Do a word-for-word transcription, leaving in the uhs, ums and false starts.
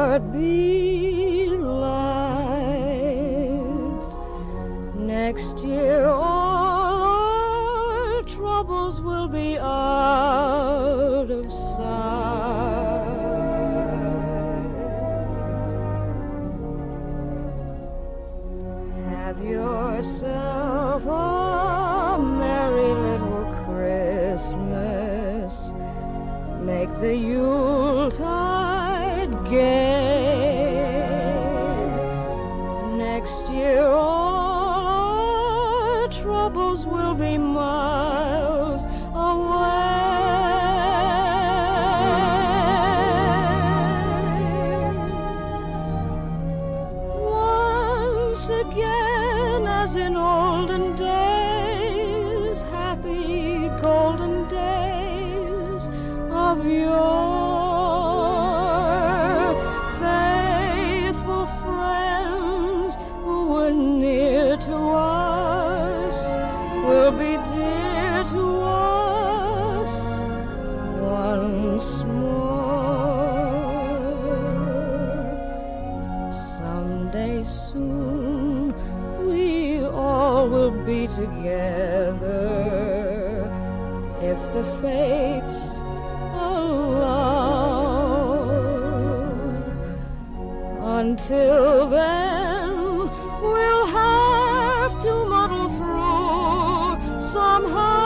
heart be light. Next year all our troubles will be out of sight. Have yourself a merry little Christmas. Make the Yuletide gay. Next year all our troubles will be miles away. Once again, as in olden days, happy golden days of yore, faithful friends who were near to us will be dear to us once more. Someday soon we all will be together, if the fates allow. Until then, we'll have to muddle through somehow.